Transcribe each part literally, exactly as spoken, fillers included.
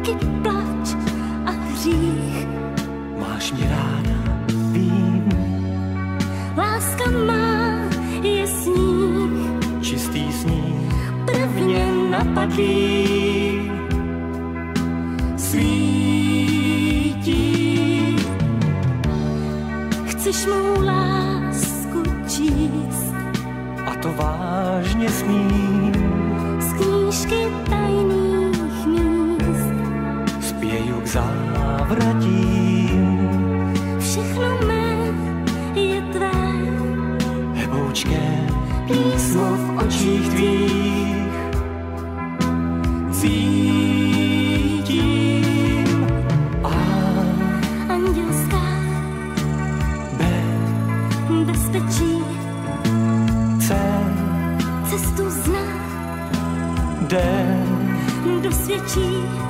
taky plač a hřích. Máš mě ráda, vím. Láska má je sníh, Čistý sníh prvně napadlý. Svítí. Chceš mou lásku číst, A to vážně smím. z knížky tajných míst. Spěju k závratím. Všechno mé je tvé, Heboučké písmo v očích tvých. Cítím a andělská bezpečí. C Cestu zná, D dosvědčí.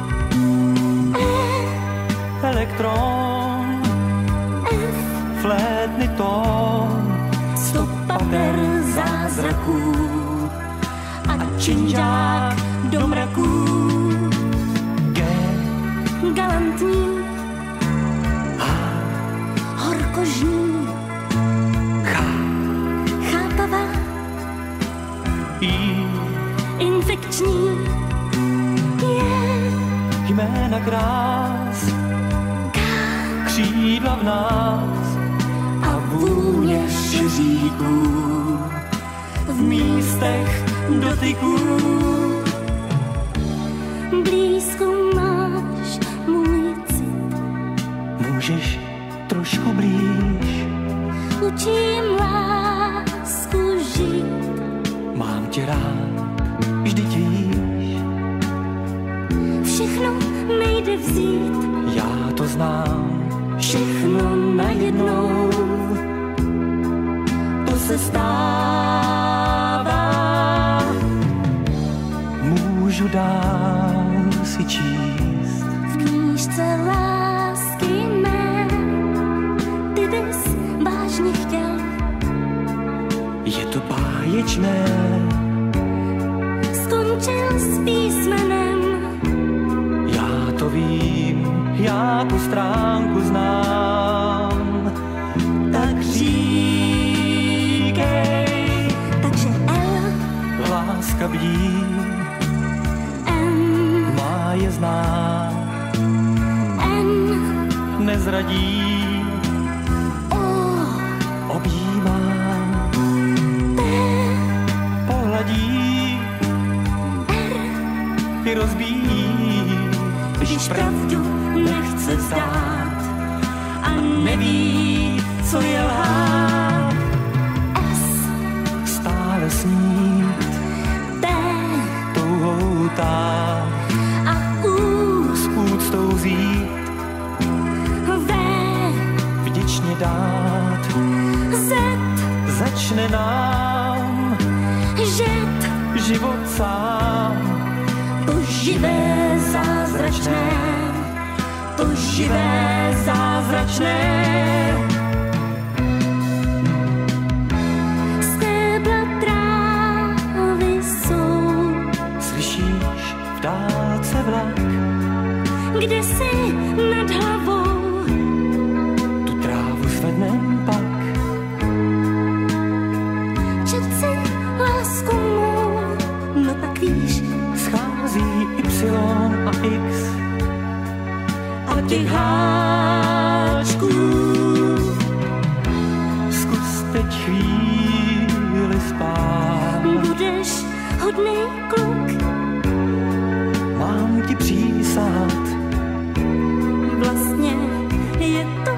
elektron, F flétny tón, sto pater zázraků a činžák do mraků. G Galantní, H horkožní, H chápavá, I infekční. Je jména krás, křídla v nás a vůně šeříků v místech dotyků. blízko máš můj cit. Můžeš trošku blíž, Učím lásku žít, mám tě rád, vždyť víš, všechno nejde vzít. já to znám, všechno najednou, to se stává. Můžu dál si číst, V knížce lásky mé, ty bys vážně chtěl. je to báječné, Skončil s písmenem, já to vím, já tu stránku znám, tak říkej, takže L, láska bdí, M, má je znát, N, nezradí, O, objímá, P, pohladí, i rozbíjí, když pravdu nechce vzdát a neví, co je lhát, S, stále snít, T touhou tát, a U, s úctou vzít, V, vděčně dát, Z, začne nám žet, život sám, to živé zázračné, to živé zázračné. Stébla trávy jsou, slyšíš v dálce vlak, kde jsi nad hlavou. tu trávu zvednem pak, Čet si lásku mou, no tak víš, schází Y a X a těch háčků. Zkus teď chvíli spát, budeš hodnej kluk, mám ti přísát, vlastně je to